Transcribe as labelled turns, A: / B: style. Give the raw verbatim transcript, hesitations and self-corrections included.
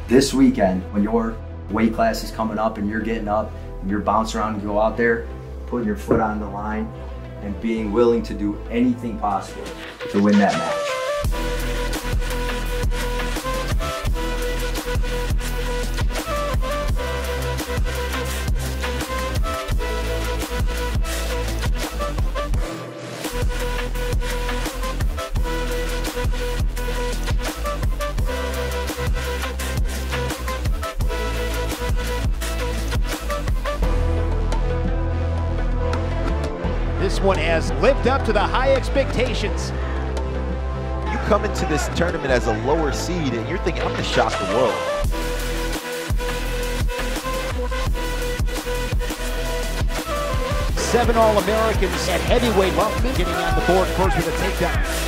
A: This weekend, when your weight class is coming up and you're getting up and you're bouncing around and go out there, putting your foot on the line and being willing to do anything possible to win that match.
B: This one has lived up to the high expectations.
C: You come into this tournament as a lower seed and you're thinking, I'm going to shock the world.
B: Seven All-Americans at heavyweight. Well, getting on the board first with a takedown.